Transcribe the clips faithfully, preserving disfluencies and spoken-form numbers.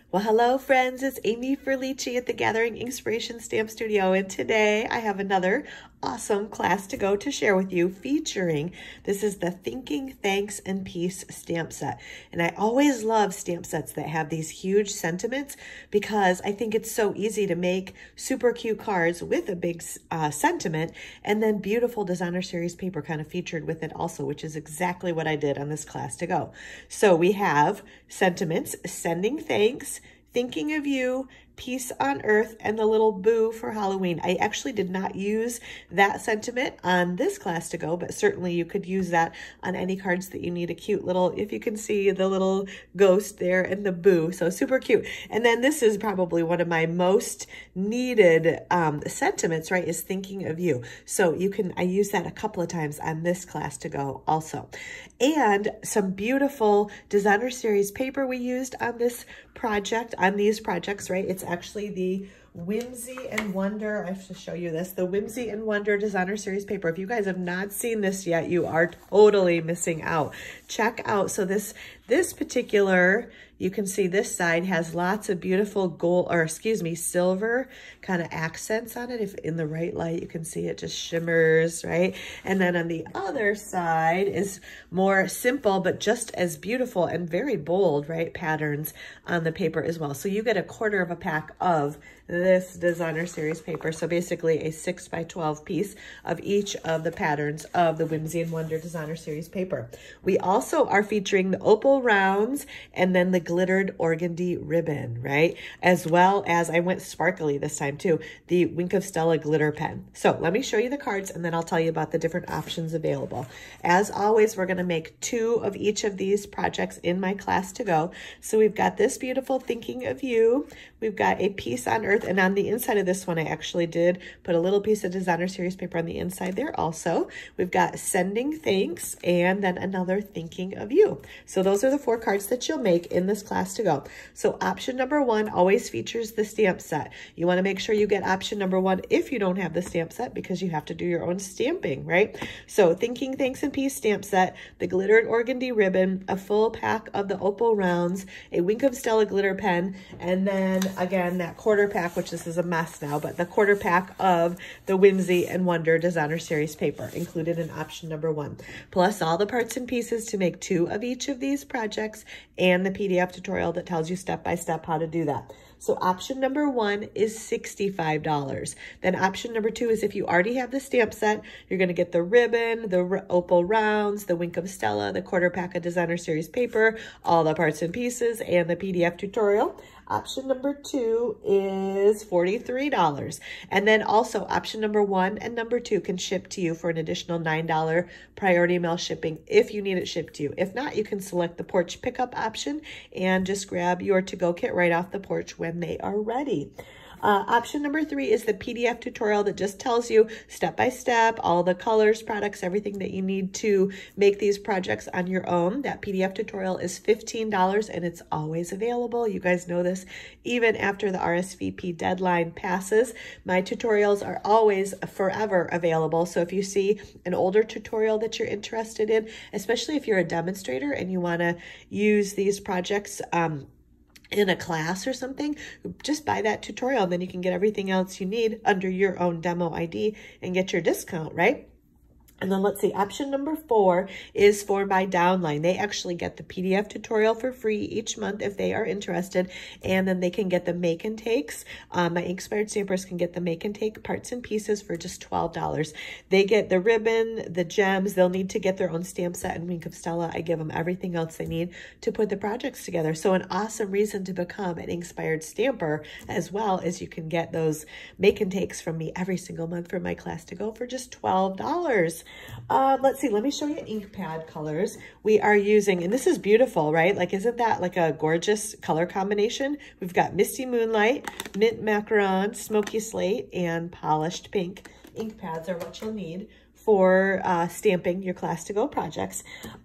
Well, hello friends, it's Amy Ferlici at the Gathering Inspiration Stamp Studio, and today I have another awesome class to go to share with you featuring, this is the Thinking Thanks and Peace stamp set. And I always love stamp sets that have these huge sentiments because I think it's so easy to make super cute cards with a big uh, sentiment and then beautiful designer series paper kind of featured with it also, which is exactly what I did on this class to go. So we have sentiments, sending thanks, thinking of you, peace on earth, and the little boo for Halloween. I actually did not use that sentiment on this class to go, but certainly you could use that on any cards that you need a cute little, if you can see the little ghost there and the boo, so super cute. And then this is probably one of my most needed um, sentiments, right, is thinking of you. So you can, I use that a couple of times on this class to go also. And some beautiful designer series paper we used on this project, on these projects, right? It's actually the Whimsy and Wonder, I have to show you this, the Whimsy and Wonder designer series paper. If you guys have not seen this yet, you are totally missing out. Check out, so this, this particular, you can see this side has lots of beautiful gold, or excuse me, silver kind of accents on it. If in the right light, you can see it just shimmers, right? And then on the other side is more simple, but just as beautiful and very bold, right, patterns on the paper as well. So you get a quarter of a pack of this designer series paper. So basically a six by twelve piece of each of the patterns of the Whimsy and Wonder designer series paper. We also are featuring the opal rounds and then the glittered organdy ribbon, right? As well as, I went sparkly this time too, the Wink of Stella glitter pen. So let me show you the cards and then I'll tell you about the different options available. As always, we're gonna make two of each of these projects in my class to go. So we've got this beautiful Thinking of You. We've got a Peace on Earth, and on the inside of this one, I actually did put a little piece of designer series paper on the inside there also. We've got Sending Thanks, and then another Thinking of You. So those are the four cards that you'll make in this class to go. So option number one always features the stamp set. You want to make sure you get option number one if you don't have the stamp set, because you have to do your own stamping, right? So Thinking Thanks and Peace stamp set, the glittered organdy ribbon, a full pack of the opal rounds, a Wink of Stella glitter pen, and then again that quarter pack, which this is a mess now, but the quarter pack of the Whimsy and Wonder designer series paper included in option number one, plus all the parts and pieces to make two of each of these projects and the P D F tutorial that tells you step by step how to do that. So option number one is sixty-five dollars. Then option number two is if you already have the stamp set, you're going to get the ribbon, the opal rounds, the Wink of Stella, the quarter pack of designer series paper, all the parts and pieces, and the P D F tutorial. Option number two is forty-three dollars. And then also option number one and number two can ship to you for an additional nine dollars priority mail shipping if you need it shipped to you. If not, you can select the porch pickup option and just grab your to-go kit right off the porch when they are ready. Uh, option number three is the P D F tutorial that just tells you step by step, all the colors, products, everything that you need to make these projects on your own. That P D F tutorial is fifteen dollars and it's always available. You guys know this, even after the R S V P deadline passes. My tutorials are always forever available. So if you see an older tutorial that you're interested in, especially if you're a demonstrator and you want to use these projects, um, in a class or something, just buy that tutorial and then you can get everything else you need under your own demo I D and get your discount, right? And then let's see, option number four is for my downline. They actually get the P D F tutorial for free each month if they are interested, and then they can get the make and takes. Um, my Inkspired Stampers can get the make and take parts and pieces for just twelve dollars. They get the ribbon, the gems. They'll need to get their own stamp set and Wink of Stella. I give them everything else they need to put the projects together. So an awesome reason to become an Inkspired Stamper, as well as you can get those make and takes from me every single month for my class to go for just twelve dollars. Uh, let's see, let me show you ink pad colors. We are using, and this is beautiful, right? Like, isn't that like a gorgeous color combination? We've got Misty Moonlight, Mint Macaron, Smoky Slate, and Polished Pink. Ink pads are what you'll need for uh, stamping your class to go projects.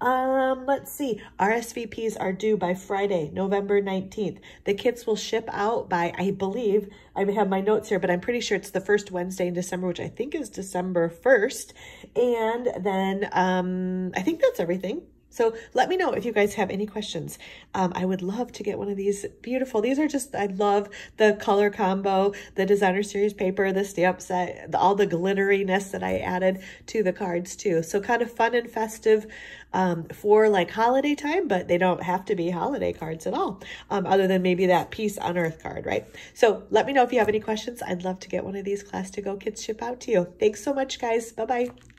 Um, let's see, R S V Ps are due by Friday, November nineteenth. The kits will ship out by, I believe, I have my notes here, but I'm pretty sure it's the first Wednesday in December, which I think is December first. And then um, I think that's everything. So let me know if you guys have any questions. Um, I would love to get one of these beautiful. These are just, I love the color combo, the designer series paper, the stamp set, all the glitteriness that I added to the cards too. So kind of fun and festive um, for like holiday time, but they don't have to be holiday cards at all, um, other than maybe that Peace on Earth card, right? So let me know if you have any questions. I'd love to get one of these Class to Go kits shipped out to you. Thanks so much, guys. Bye-bye.